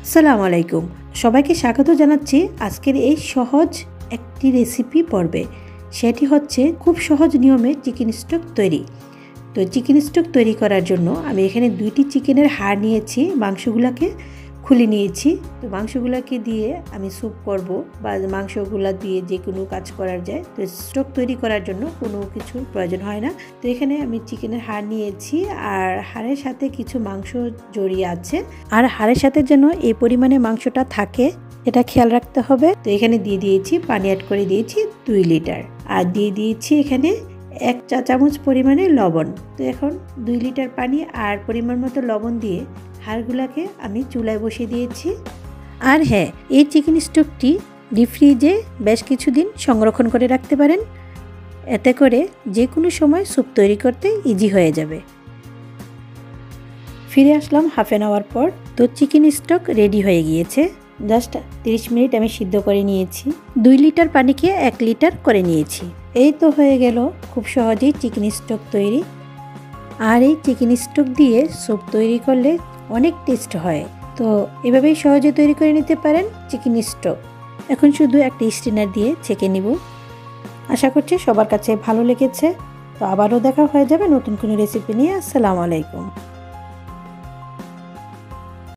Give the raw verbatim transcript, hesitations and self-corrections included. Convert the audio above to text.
আসসালামু আলাইকুম, সবাইকে স্বাগত জানাচ্ছি আজকের এই সহজ একটি রেসিপি পর্বে। সেটি হচ্ছে খুব সহজ নিয়মে চিকেন স্টক তৈরি। তো চিকেন স্টক তৈরি করার জন্য আমি এখানে দুইটি চিকেনের হাড় নিয়েছি, মাংসগুলোকে খুলে নিয়েছি। তো মাংসগুলোকে দিয়ে আমি স্যুপ করব বা মাংসগুলো দিয়ে যে কোনো কাজ করা যায়। তো স্টক তৈরি করার জন্য কোনো কিছুর প্রয়োজন হয় না। তো এখানে আমি চিকেনের হাড় নিয়েছি আর হাড়ের সাথে কিছু মাংস জড়িয়ে আছে, আর হাড়ের সাথে যেন এই পরিমাণে মাংসটা থাকে এটা খেয়াল রাখতে হবে। তো এখানে দিয়ে দিয়েছি পানি, অ্যাড করে দিয়েছি দুই লিটার, আর দিয়ে দিয়েছি এখানে এক চা চামচ পরিমাণে লবণ। তো এখন দুই লিটার পানি আর পরিমাণ মতো লবণ দিয়ে হাড়গুলোকে আমি চুলায় বসিয়ে দিয়েছি। আর হ্যাঁ, এই চিকেন স্টকটি ডিপ ফ্রিজে বেশ কিছুদিন সংরক্ষণ করে রাখতে পারেন, এতে করে যে কোনো সময় স্যুপ তৈরি করতে ইজি হয়ে যাবে। ফিরে আসলাম হাফ অ্যান আওয়ার পর। তো চিকেন স্টক রেডি হয়ে গিয়েছে। জাস্ট তিরিশ মিনিট আমি সিদ্ধ করে নিয়েছি। দুই লিটার পানিকে এক লিটার করে নিয়েছি। এই তো হয়ে গেল খুব সহজেই চিকেন স্টক তৈরি। আর এই চিকেন স্টক দিয়ে স্যুপ তৈরি করলে অনেক টেস্ট হয়। তো এভাবেই সহজে তৈরি করে নিতে পারেন চিকেন স্টক। এখন শুধু একটা স্ট্রেনার দিয়ে ছেঁকে নিব। আশা করছি সবার কাছে ভালো লেগেছে। তো আবারও দেখা হয়ে যাবে নতুন কোনো রেসিপি নিয়ে। আসসালামু আলাইকুম।